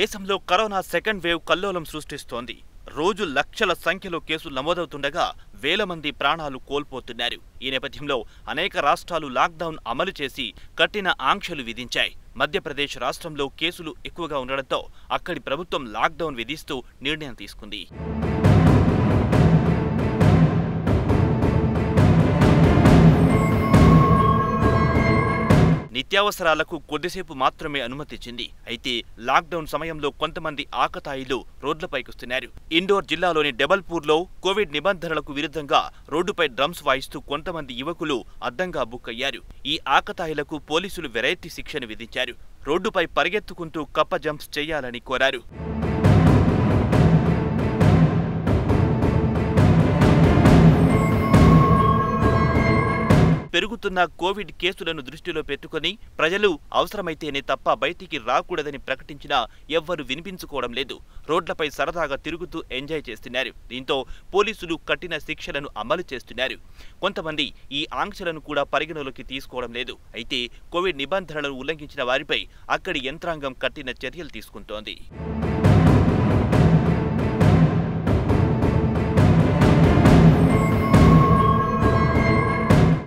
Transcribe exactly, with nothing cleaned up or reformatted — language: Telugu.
దేశంలో కరోనా సెకండ్ వేవ్ కల్లోలం సృష్టిస్తోంది. రోజు లక్షల సంఖ్యలో కేసులు నమోదవుతుండగా వేల మంది ప్రాణాలు కోల్పోతున్నారు. ఈ నేపథ్యంలో అనేక రాష్ట్రాలు లాక్డౌన్ అమలు చేసి కఠిన ఆంక్షలు విధించాయి. మధ్యప్రదేశ్ రాష్ట్రంలో కేసులు ఎక్కువగా ఉండడంతో అక్కడి ప్రభుత్వం లాక్డౌన్ విధిస్తూ నిర్ణయం తీసుకుంది. నిత్యావసరాలకు కొద్దిసేపు మాత్రమే అనుమతిచ్చింది. అయితే లాక్డౌన్ సమయంలో కొంతమంది ఆకతాయిలు రోడ్లపైకొస్తున్నారు. ఇండోర్ జిల్లాలోని డెబల్పూర్లో కోవిడ్ నిబంధనలకు విరుద్ధంగా రోడ్డుపై డ్రమ్స్ వాయిస్తూ కొంతమంది యువకులు అడ్డంగా బుక్కయ్యారు. ఈ ఆకతాయిలకు పోలీసులు వెరైటీ శిక్షను విధించారు. రోడ్డుపై పరిగెత్తుకుంటూ కప్ప జంప్స్ చేయాలని కోరారు. పెరుగుతున్న కోవిడ్ కేసులను దృష్టిలో పెట్టుకుని ప్రజలు అవసరమైతేనే తప్ప బయటికి రాకూడదని ప్రకటించినా ఎవ్వరూ వినిపించుకోవడం లేదు. రోడ్లపై సరదాగా తిరుగుతూ ఎంజాయ్ చేస్తున్నారు. దీంతో పోలీసులు కఠిన శిక్షలను అమలు చేస్తున్నారు. కొంతమంది ఈ ఆంక్షలను కూడా పరిగణలోకి తీసుకోవడం లేదు. అయితే కోవిడ్ నిబంధనలను ఉల్లంఘించిన వారిపై అక్కడి యంత్రాంగం కఠిన చర్యలు తీసుకుంటోంది.